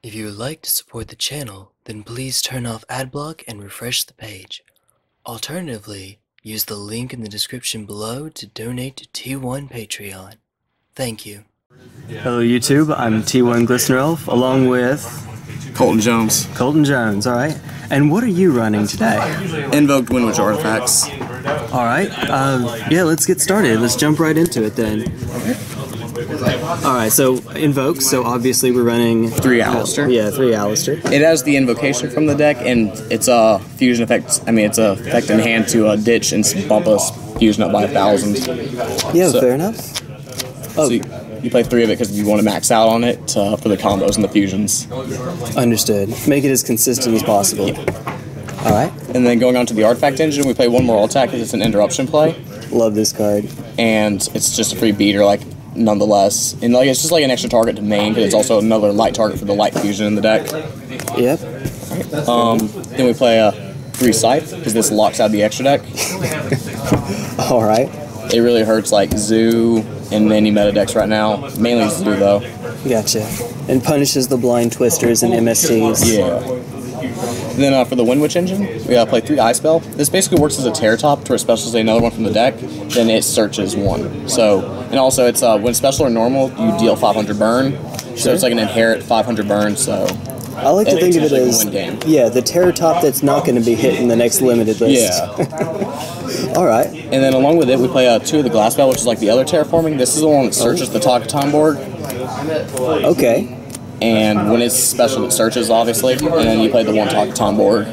If you would like to support the channel, then please turn off adblock and refresh the page. Alternatively, use the link in the description below to donate to T1 Patreon. Thank you. Hello YouTube, I'm T1 Glistener Elf, along with Colton Jones. Colton Jones, alright. And what are you running today? Invoked Windwitch Artifacts. Alright, yeah, let's get started. Let's jump right into it then. Alright, so Invoke, so obviously we're running... 3 Alistair. Yeah, 3 Alistair. It has the invocation from the deck, and it's a fusion effect. I mean, it's a effect in hand to ditch and bump us fusion up by 1,000. Yeah, so, fair enough. Oh. So you play 3 of it because you want to max out on it for the combos and the fusions. Understood. Make it as consistent as possible. Yeah. Alright. And then going on to the Artifact Engine, we play 1 more attack because it's an interruption play. Love this card. And it's just a free beater, like, nonetheless. And like it's just like an extra target to main because it's also another light target for the light fusion in the deck. Yep. Then we play 3 Scythe because this locks out the extra deck. Alright. It really hurts like Zoo and any meta decks right now. Mainly Zoo though. Gotcha. And punishes the blind twisters and MSTs. Yeah. Then for the Windwitch Engine, we play 3 Ice Spell. This basically works as a Terror Top to special another one from the deck. Then it searches 1. So, and also it's when special or normal, you deal 500 burn. Sure. So it's like an inherent 500 burn. So I like to think of it as the Terror Top that's not going to be hit in the next limited list. Yeah. All right. And then along with it, we play 2 of the Glass Spell, which is like the other terraforming. This is the one that searches the Time board. Okay. And when it's special, it searches, obviously. And then you play the 1 Time board.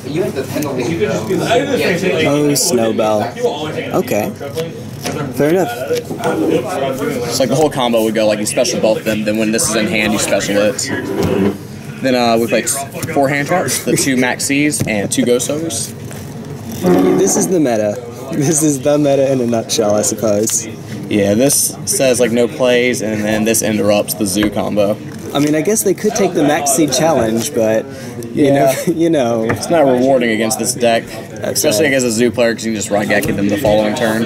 Oh, Snowbell. Okay. Fair enough. It's like the whole combo would go like you special both of them. Then when this is in hand, you special it. Then we play 4 hand traps, the 2 Max C's and 2 Ghost Ogres. This is the meta. This is the meta in a nutshell, I suppose. Yeah, this says like no plays, and then this interrupts the Zoo combo. I mean, I guess they could take the Max Seed challenge, but you know, it's not rewarding against this deck, especially against a Zoo player because you can just Raigeki them the following turn.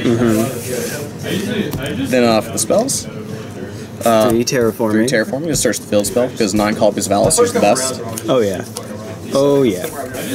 Then for the spells, 3 Terraforming. 3 Terraforming to search the field spell because 9 copies of Alistair is the best. Oh yeah. Oh yeah.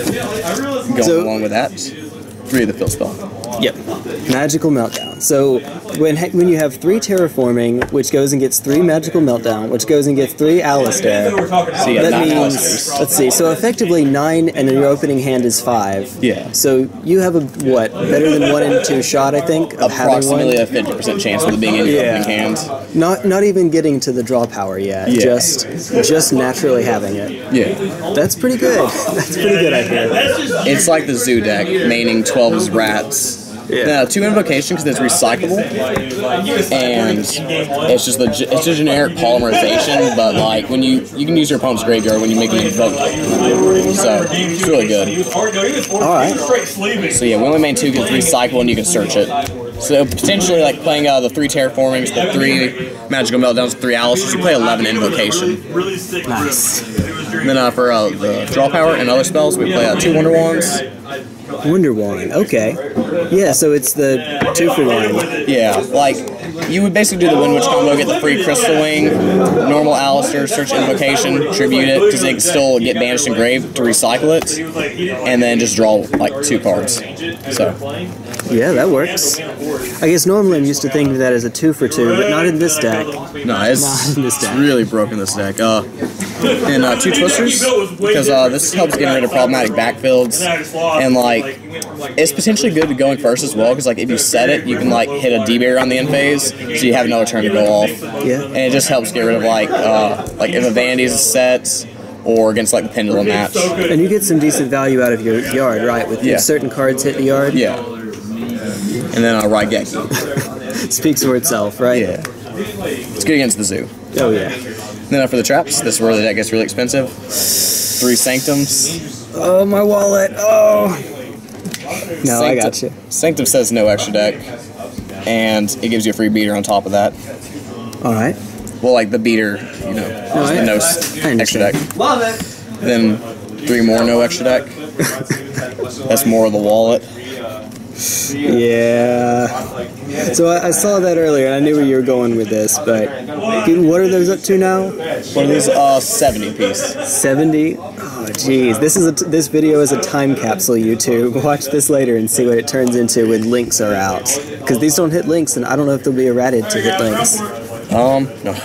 Going along with that, 3 of the field spell. Yep. Magical Meltdown. So when you have 3 Terraforming, which goes and gets 3 Magical Meltdown, which goes and gets 3 Alistair, so that means, let's see, so effectively 9 and then your opening hand is 5. Yeah. So you have a, what, better than 1 in 2 shot, I think, of approximately having 1? A 50% chance of it being in your opening hand. Not even getting to the draw power yet, just naturally having it. Yeah. That's pretty good. That's pretty good, I hear. It's like the Zoo deck, maining 12's rats. Yeah. 2 invocation because it's recyclable, and it's just it's a generic polymerization. But like when you can use your opponent's graveyard when you make an invoke, so it's really good. All right. So yeah, we only main 2 because it's recyclable and you can search it. So potentially like playing the 3 Terraformings, the 3 Magical Meltdowns, 3 Alistairs, you play 11 invocation. Nice. And then for the draw power and other spells, we play 2 Wonder Wands. Wonder Wand, okay. Yeah, so it's the 2 for 1. Yeah, like, you would basically do the Windwitch combo, get the free Crystal Wing, normal Alistair, search Invocation, tribute it, because they can still get banished and grave to recycle it, and then just draw, like, 2 cards. So. Yeah, that works. I guess normally I'm used to thinking of that as a 2 for 2, but not in this deck. No, it's really broken, this deck. And 2 Twisters, because this helps get rid of problematic backfields, and like it's potentially good to going first as well, because like if you set it, you can like hit a D-barrier on the end phase, so you have another turn to go off. Yeah. And it just helps get rid of like if a Vanity's set, or against like the Pendulum match. And you get some decent value out of your yard, right? With certain cards hit the yard. Yeah. And then Raigeki. Speaks for itself, right? Yeah. It's good against the Zoo. Oh yeah. Then for the traps, this is where the deck gets really expensive. 3 Sanctums. Oh, my wallet. Oh. No, I got you. Sanctum says no extra deck, and it gives you a free beater on top of that. All right. Well, like the beater, you know, the no extra deck. Love it. Then 3 more no extra deck. That's more of the wallet. Yeah. So I saw that earlier, and I knew where you were going with this, but what are those up to now? What are these? 70 piece. 70? Oh, jeez. This video is a time capsule, YouTube. Watch this later and see what it turns into when links are out. Because these don't hit links, and I don't know if there'll be a Ratted to hit links. No.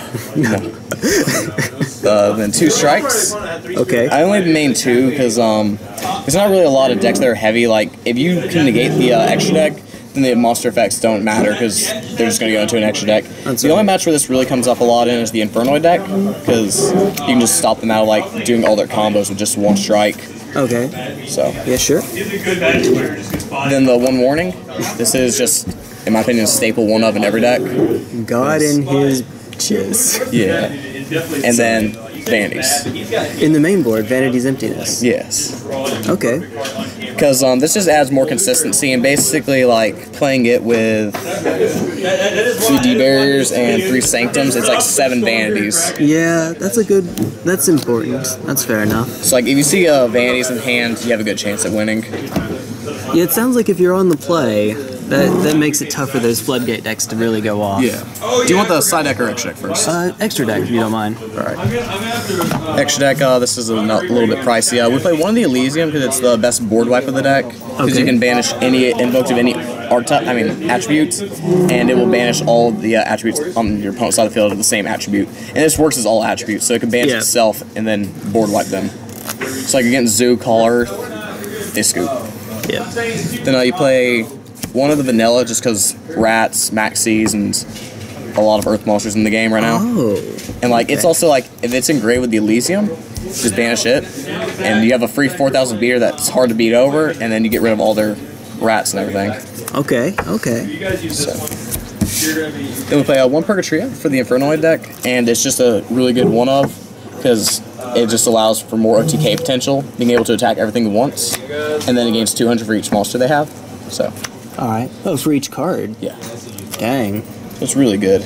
Then 2 strikes. Okay. I only main 2 because there's not really a lot of decks that are heavy. Like, if you can negate the extra deck, then the monster effects don't matter because they're just going to go into an extra deck. The only match where this really comes up a lot in is the Infernoid deck, because you can just stop them out of like doing all their combos with just 1 strike. Okay. So. Yeah, sure. Then the 1 warning. This is just, in my opinion, a staple 1-of in every deck. God in his jizz. Yeah. And then Vanities. In the main board, Vanity's Emptiness. Yes. Okay. Because this just adds more consistency, and basically like playing it with 2 D-Barriers and 3 Sanctums, it's like 7 Vanities. Yeah, that's important. That's fair enough. So like if you see Vanities in hand, you have a good chance at winning. Yeah, it sounds like if you're on the play, that makes it tough for those Floodgate decks to really go off. Yeah. Do you want the side deck or extra deck first? Extra deck, if you don't mind. Alright. Extra deck, this is a little bit pricey. We play one of the Elysium because it's the best board wipe of the deck. Because you can banish any invoked of any attributes, and it will banish all the attributes on your opponent's side of the field of the same attribute. And this works as all attributes, so it can banish itself and then board wipe them. So like against Zoo, Call Earth, they scoop. Yeah. Then you play one of the vanilla just because rats, Maxies, and a lot of earth monsters in the game right now. Oh. And like it's also like if it's engraved with the Elysium, just banish it, and you have a free 4,000 beater that's hard to beat over, and then you get rid of all their rats and everything. Okay. Okay. So. Then we play 1 Purgatria for the Infernoid deck, and it's just a really good 1-of because it just allows for more OTK potential, being able to attack everything at once, and then it gains 200 for each monster they have. So. Alright. Oh, for each card? Yeah. Dang. It's really good.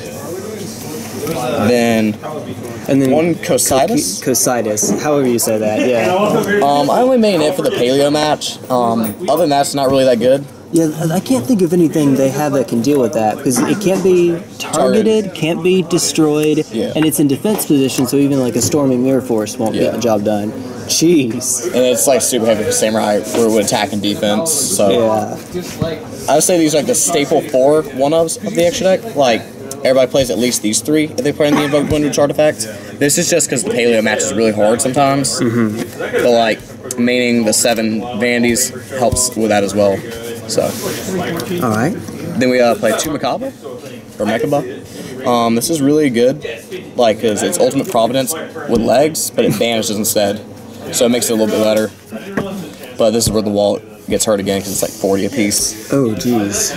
Then 1 Cositus. Cositus, however you say that, yeah. I only main it for the Paleo match. Other than that, it's not really that good. Yeah, I can't think of anything they have that can deal with that, because it can't be targeted, can't be destroyed, and it's in defense position, so even like a Storming Mirror Force won't get the job done. Jeez. And it's like super heavy for Samurai, where it would attack and defense, so... Yeah. I would say these are like the staple 4 1-ofs of the extra deck. Like, everybody plays at least these 3 if they play in the Invoked Windwitch artifact. This is just because the Paleo match is really hard sometimes. But like, maining the 7 Vanities helps with that as well. So. Alright. Then we play 2 Mechaba, or Mechaba. This is really good, like, because it's Ultimate Providence with legs, but it banishes instead. So it makes it a little bit better. But this is where the wallet gets hurt again because it's like 40 apiece. Oh, jeez.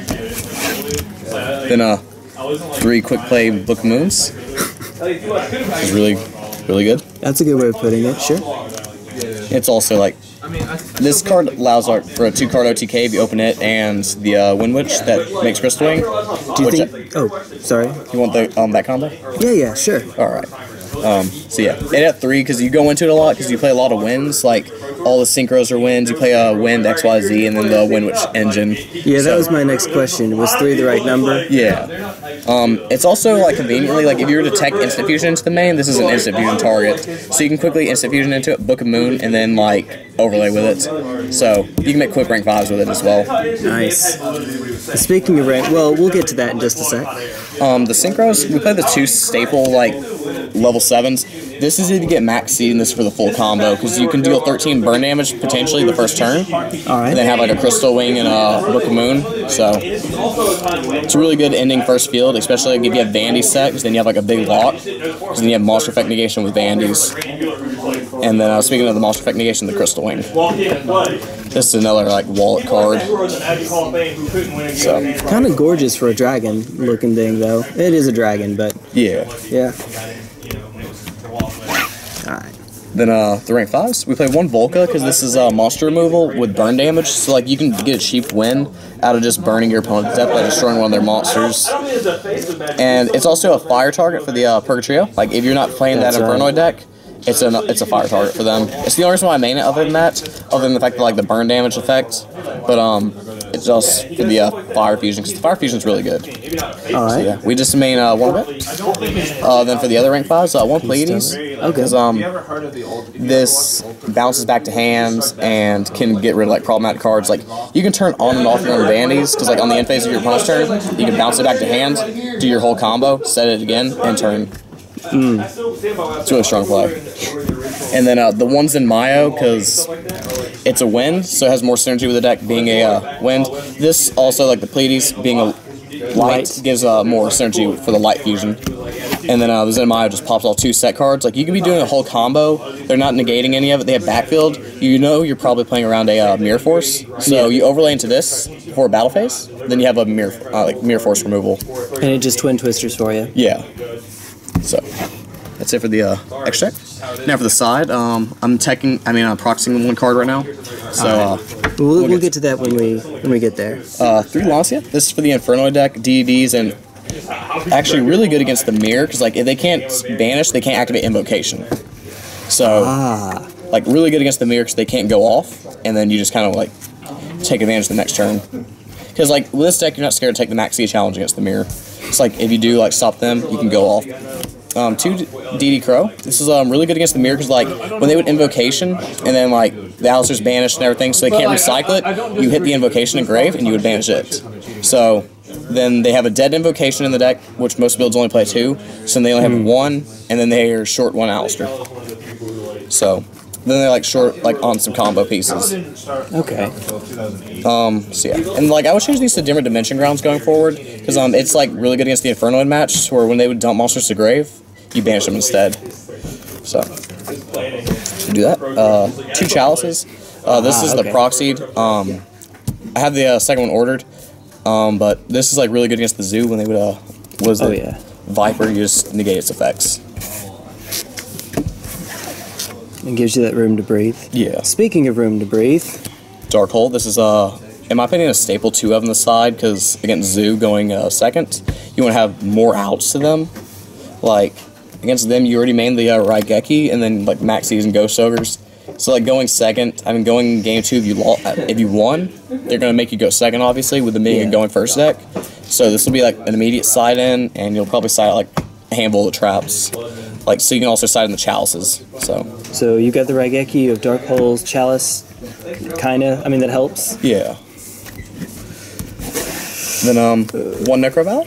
Then 3 quick play Book of Moons. It's really, really good. That's a good way of putting it, sure. It's also like, this card allows for a 2-card OTK if you open it, and the Windwitch that makes Crystal Wing. Do you think? Sorry. You want the that combo? Yeah, sure. Alright. So yeah, it at 3 because you go into it a lot because you play a lot of winds, like all the synchros are winds. You play a wind XYZ and then the Windwitch engine. Yeah, that was my next question. Was 3 the right number? Yeah. It's also like conveniently like if you were to tech instant fusion into the main, this is an instant fusion target, so you can quickly instant fusion into it, Book of Moon, and then like overlay with it. So you can make quick rank 5s with it as well. Nice. Speaking of rank, well, we'll get to that in just a sec. The synchros, we play the 2 staple like level 7s. This is if you get max seed, and this is for the full combo, because you can deal 13 burn damage potentially the first turn. Alright. And then have like a Crystal Wing and a Book of Moon. So it's a really good ending first field, especially if you have Vandy set, because then you have like a big lock. Because then you have Monster Effect Negation with Vandys. And then speaking of the Monster Effect Negation, the Crystal Wing. This is another like wallet card. So Kind of gorgeous for a dragon looking thing, though. It is a dragon, but yeah. Alright. Then the rank 5s, we play 1 Volca because this is monster removal with burn damage. So like you can get a cheap win out of just burning your opponent to death by destroying one of their monsters. And it's also a fire target for the Purgatrio. Like if you're not playing that Infernoid deck, it's a fire target for them. It's the only reason why I main it other than that, other than the fact that like the burn damage effect. But just for the Fire Fusion, because the Fire Fusion is really good. All right. So, yeah, we just main one of it. Then for the other rank 5s, one Pleiades. Okay. Because this bounces back to hands and can get rid of like problematic cards. Like you can turn on and off your own bandies, because like on the end phase of your opponent's turn, you can bounce it back to hand, do your whole combo, set it again, and turn. It's a really strong play. And then the ones in Mayo, because it's a wind, so it has more synergy with the deck being a wind. This also, like the Pleiades being a light, gives more synergy for the light fusion. And then the Zenmaia just pops off 2 set cards. Like you can be doing a whole combo. They're not negating any of it. They have backfield. You know you're probably playing around a Mirror Force. So you overlay into this for a battle phase. Then you have a Mirror Force removal. And it just twin twisters for you. Yeah. So that's it for the extract. Now for the side, I'm proxying 1 card right now. So we'll get to that when we get there. 3 Lancia. This is for the Inferno deck, DDs, and actually really good against the mirror, because like if they can't banish, they can't activate Invocation. So like really good against the mirror because they can't go off, and then you just kind of like take advantage the next turn. Because like with this deck, you're not scared to take the Maxi challenge against the mirror. It's like if you do like stop them, you can go off. 2 DD Crow. This is really good against the mirror because like when they would Invocation and then like the Alistair's banished and everything, so they can't recycle it. You hit the Invocation in grave and you would banish it. So then they have a dead Invocation in the deck, which most builds only play 2. So they only have 1, and then they are short 1 Alistair. So then they're like short like on some combo pieces. Okay. So yeah, and like I would change these to different dimension grounds going forward because it's like really good against the Infernoid match, where when they would dump monsters to grave, you banish them instead. So do that. 2 Chalices. This is the proxied. I have the second one ordered, but this is like really good against the Zoo when they would Viper. You just negate its effects. It gives you that room to breathe. Yeah. Speaking of room to breathe, Dark Hole. This is in my opinion, a staple to have on the side, because against Zoo going second, you want to have more outs to them. Like against them, you already main the Raigeki and then like Maxis and Ghost Ogres. So like going second, going game 2 if you won, they're gonna make you go second, obviously, with them being a going first deck. So this will be like an immediate side in, and you'll probably side like a handful of traps. Like so, you can also side in the Chalices. So you got the Raigeki, you have Dark Holes, Chalice, kinda. I mean that helps. Yeah. Then 1 Necroval.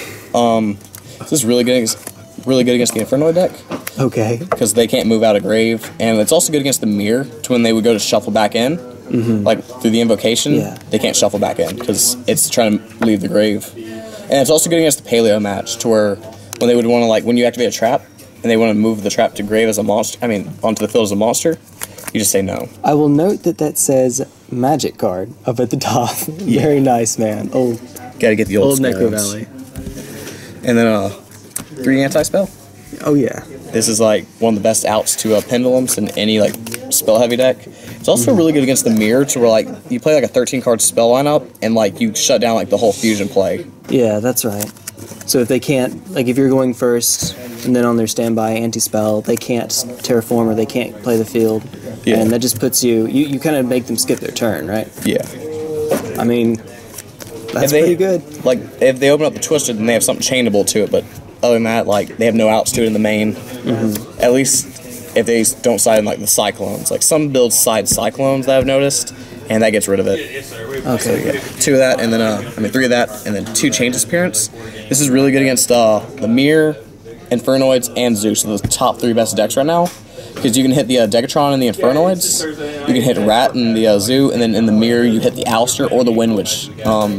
This is really good against the Inferno deck. Okay. Because they can't move out of grave, and it's also good against the mirror. To when they would go to shuffle back in, like through the Invocation, they can't shuffle back in because it's trying to leave the grave. And it's also good against the Paleo match, to where when they would want to when you activate a trap and they want to move the trap to grave as a monster, onto the field as a monster, you just say no. I will note that says Magic card up at the top. Very nice, man. Gotta get the old Necro Valley. And then 3 anti-spell. Oh yeah. This is like one of the best outs to Pendulums in any like spell heavy deck. It's also really good against the mirror, to where like you play like a 13 card spell lineup and like you shut down like the whole fusion play. Yeah, that's right. So if they can't, like if you're going first and then on their standby anti-spell, they can't terraform or they can't play the field. Yeah. And that just puts you kind of make them skip their turn, right? Yeah. I mean, that's pretty good. Like if they open up the Twisted, then they have something chainable to it, but other than that, like they have no outs to it in the main. At least if they don't side in like the Cyclones. Like some builds side Cyclones that I've noticed, and that gets rid of it. Okay. So you get 2 of that, and then 3 of that, and then 2 Chain Disappearance. This is really good against the Mirror, Infernoids, and Zeus. So the top 3 best decks right now. Because you can hit the Degatron and the Infernoids, you can hit Rat and the Zoo, and then in the Mirror you hit the Alistair or the Wind Witch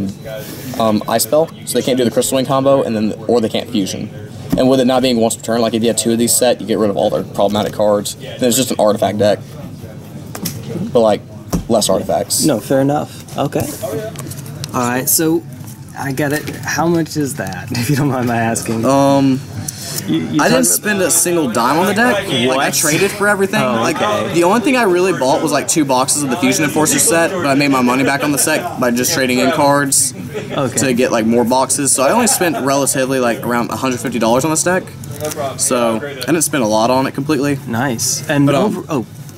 Ice Spell, so they can't do the Crystal Wing combo, or they can't fusion. And with it not being once per turn, like if you have 2 of these set, you get rid of all their problematic cards. Then it's just an artifact deck, but like less artifacts. No, fair enough. Okay. All right, so I get it. How much is that, if you don't mind my asking? I didn't spend a single dime on the deck. What? Like I traded for everything. Oh, okay. The only thing I really bought was like 2 boxes of the Fusion Enforcer set, but I made my money back on the set by just trading in cards to get like more boxes. So I only spent relatively like around $150 on this deck. So I didn't spend a lot on it completely. Nice. And but,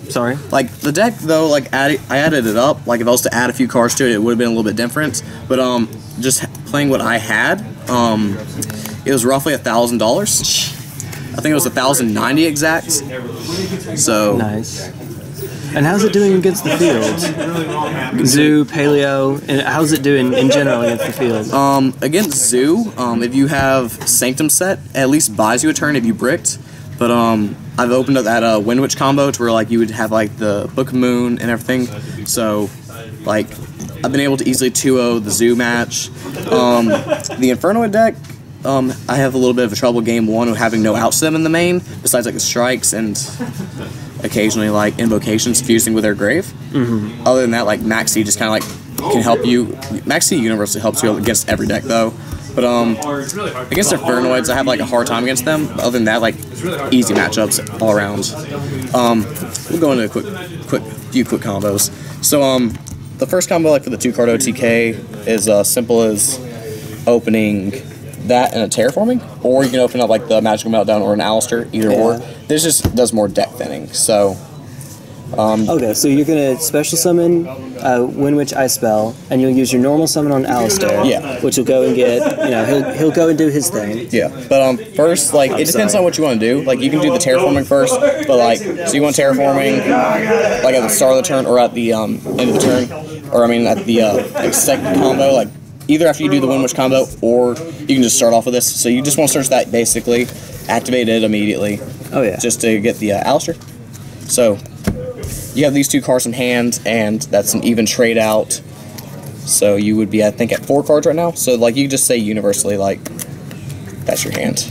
Sorry. Like the deck though, like I added it up. Like if I was to add a few cards to it, it would have been a little bit different. But just playing what I had, it was roughly $1,000. I think it was 1,090 exact. So nice. And how's it doing against the field? Zoo, Paleo, and how's it doing in general against the field? Against Zoo, if you have Sanctum set, it at least buys you a turn if you bricked. But I've opened up that Wind Witch combo to where like you would have like the Book of Moon and everything. So like I've been able to easily 2-0 the Zoo match. The Infernoid deck, I have a little bit of a trouble game one with having no outstem in the main, besides like the strikes and occasionally like invocations fusing with their grave. Other than that, like Maxi just kind of like can help you. Maxi universally helps you against every deck though. But against Infernoids, I have like a hard time against them. Other than that, like easy matchups all around. We'll go into a few quick combos. So the first combo like for the 2-card OTK is simple as opening that and a Terraforming, or you can open up like the Magical Meltdown or an Alistair, either or. This just does more deck thinning. So okay, so you're gonna special summon Wind Witch Ice Spell, and you'll use your normal summon on Alistair. Yeah. Which will go and get, you know, he'll go and do his thing. Yeah, but first, like, it depends on what you want to do. Like, you can do the Terraforming first, but like, so you want Terraforming like at the start of the turn or at the end of the turn, or I mean at the like second combo, like either after you do the Wind Witch combo, or you can just start off with this. So you just want to search that basically, activate it immediately. Oh yeah. Just to get the Alistair. So you have these 2 cards in hand, and that's an even trade out. So you would be, I think, at 4 cards right now. So like you just say universally, like that's your hand.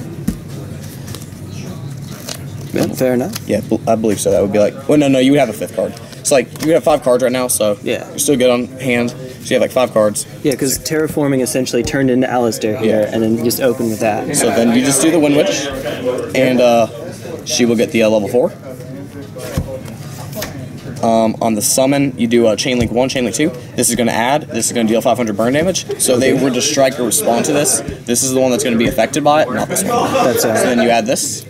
Yeah, fair enough. Yeah, I believe so. That would be like, well, no, you would have a 5th card. So like you would have 5 cards right now. So yeah, you're still good on hand. So you have like 5 cards. Yeah, because Terraforming essentially turned into Alistair here, and then just open with that. So then you just do the Wind Witch, and she will get the level 4. On the summon, you do a Chain Link 1, Chain Link 2. This is going to add. This is going to deal 500 burn damage. So if they were to strike or respond to this, this is the one that's going to be affected by it, not this one. That's right. So then you add this.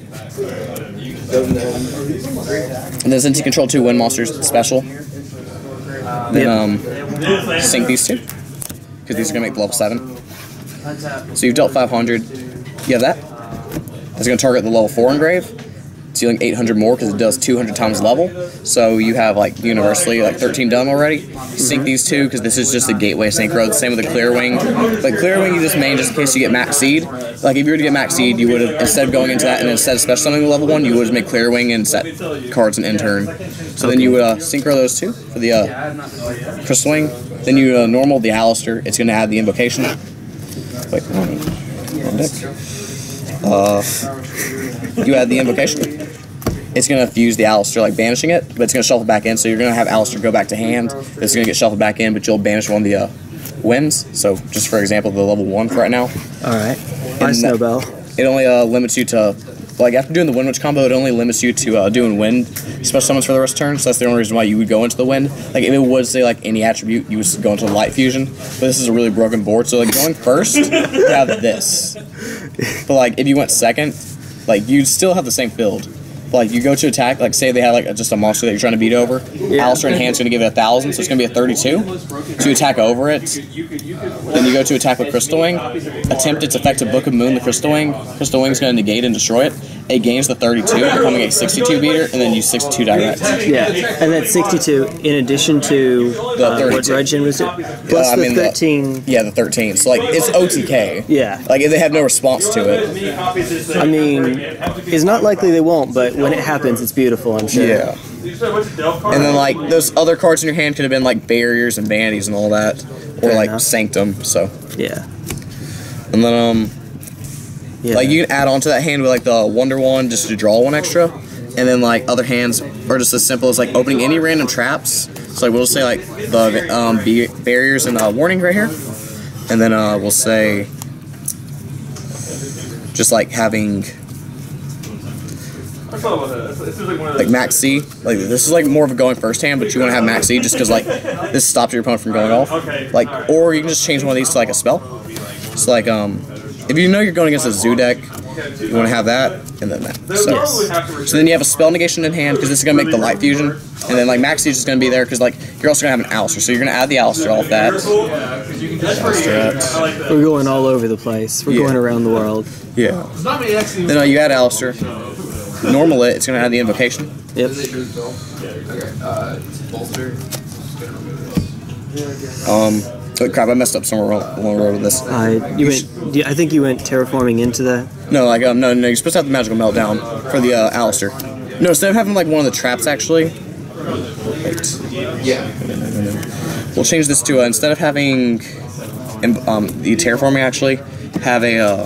And then since you control 2 Wind Monsters, it's special. Then sink these 2, because these are going to make the level 7. So you've dealt 500. You have that. That's going to target the level 4 engrave, dealing 800 more because it does 200 times level. So you have like universally like 13 done already. Sink these 2 because this is just a gateway synchro. The same with the Clear Wing. Like Clear Wing you just main just in case you get Max Seed. Like if you were to get Max Seed, you would have, instead of going into that and instead of special summoning level 1, you would just make Clear Wing and set cards in turn. So then you would synchro those 2 for the Crystal Wing. Then you normal the Alistair. It's going to add the invocation. Wait, wrong deck. You add the invocation. It's going to fuse the Alistair, like banishing it, but it's going to shuffle back in, so you're going to have Alistair go back to hand. It's going to get shuffled back in, but you'll banish one of the winds. So, just for example, the level 1 for right now. Alright. Nice Snowbell. It only limits you to, like, after doing the Wind Witch combo, it only limits you to doing wind special summons for the rest of the turn, so that's the only reason why you would go into the wind. Like, if it would say, like, any attribute, you would go into the light fusion, but this is a really broken board, so, like, going first, you have this. But, like, if you went second, like, you'd still have the same build. Like, you go to attack, like, say they have, like, just a monster that you're trying to beat over. Yeah. Alistair in hand's going to give it 1,000, so it's going to be a 32. To attack over it, then you go to attack with Crystal Wing. Attempt its effective Book of Moon, the Crystal Wing. Crystal Wing's going to negate and destroy it. It gains the 32, becoming a 62 beater, and then use 62 direct. Yeah, and that's 62 in addition to the 32. What Regen was it? Plus the 13. The 13. So, like, it's OTK. Yeah. Like, if they have no response to it. I mean, it's not likely they won't, but when it happens, it's beautiful, I'm sure. Yeah. And then, like, those other cards in your hand could have been, like, Barriers and Vanities and all that. Or, like, Sanctum, so. Yeah. And then, yeah. Like, you can add on to that hand with, like, the Wonder Wand just to draw 1 extra. And then, like, other hands are just as simple as, like, opening any random traps. So, like, we'll say, like, the Barriers and Warning right here. And then we'll say just, like, having like Max C. Like, this is like more of a going first hand, but you want to have Max C just because, like, this stops your opponent from going off. Like, or you can just change one of these to, like, a spell. So, like, if you know you're going against a Zoo deck You want to have that, and then that. So then you have a spell negation in hand, because this is going to make the light fusion. And then, like, Max Siege is going to be there, because, like, you're also going to have an Alistair. So you're going to add the Alistair off that. We're going all over the place. We're going around the world. Yeah. Then you add Alistair. Normal it, it's going to add the invocation. Yep. Oh crap! I messed up somewhere along the road with this. I think you went terraforming into that. No, like no, you're supposed to have the magical meltdown for the Alistair. No, instead of having like one of the traps, actually. Wait. Yeah. We'll change this to instead of having the terraforming, actually have a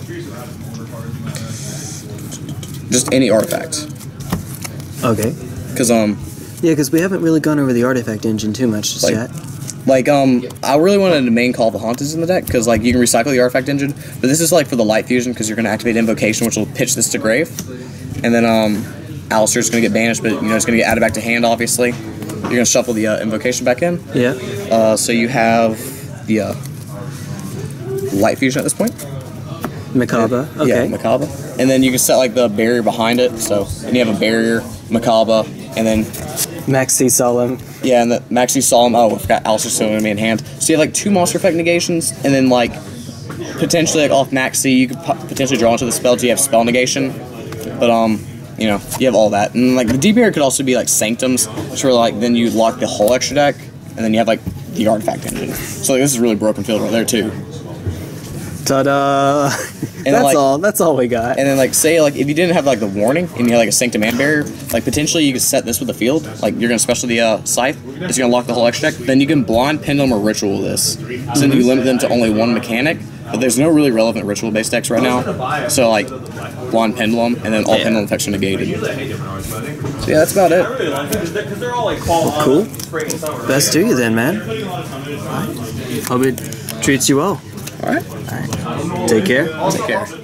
just any artifact. Okay. Because yeah, because we haven't really gone over the artifact engine too much just yet. Like, I really wanted to main Call of the Haunteds in the deck, because, like, you can recycle the artifact engine, but this is, like, for the light fusion, because you're going to activate Invocation, which will pitch this to Grave, and then, Alistair's going to get banished, but, you know, it's going to get added back to hand, obviously. You're going to shuffle the Invocation back in. Yeah. So you have the, light fusion at this point. Macabre. Okay. Yeah, Macabre. And then you can set, like, the barrier behind it, so, and you have a barrier, Macabre, and then Maxi Solemn. Yeah, and the Maxi Solemn. Oh, I forgot Alistair's still going to be in hand. So you have like 2 monster effect negations, and then like potentially like off Maxi, you could potentially draw into the spell. So you have spell negation, but you know, you have all that, and like the D barrier could also be like Sanctums, which were like then you lock the whole extra deck, and then you have like the artifact engine. So like, this is really broken field right there too. Ta-da! That's all we got. And then, like, say, like, if you didn't have, like, the warning, and you had, like, a Sanctum Man barrier, like, potentially you could set this with the field. Like, you're going to special the Scythe. It's going to lock the whole extra deck. Then you can Blind Pendulum or Ritual this. So then you limit them to only 1 mechanic. But there's no really relevant Ritual-based decks right now. So, like, Blind Pendulum, and then all Pendulum effects are negated. So, yeah, that's about it. Cool. Best to you then, man. Hope it treats you well. All right. Take care. Take care.